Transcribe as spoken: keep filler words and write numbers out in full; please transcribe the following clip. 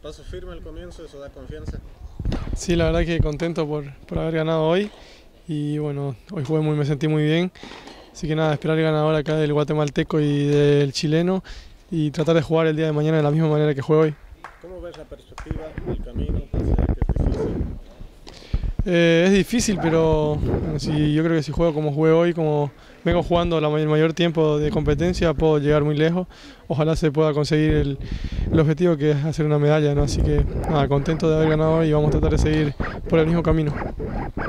Paso firme al comienzo, eso da confianza. Sí, la verdad que contento por, por haber ganado hoy y bueno, hoy jugué muy, me sentí muy bien, así que nada, esperar el ganador acá del guatemalteco y del chileno y tratar de jugar el día de mañana de la misma manera que juego hoy. ¿Cómo ves la perspectiva del camino? Parece que es difícil. Eh, es difícil, pero bueno, si, yo creo que si juego como jugué hoy, como vengo jugando la, el mayor tiempo de competencia, puedo llegar muy lejos. Ojalá se pueda conseguir el, el objetivo, que es hacer una medalla, ¿no? Así que nada, contento de haber ganado hoy y vamos a tratar de seguir por el mismo camino.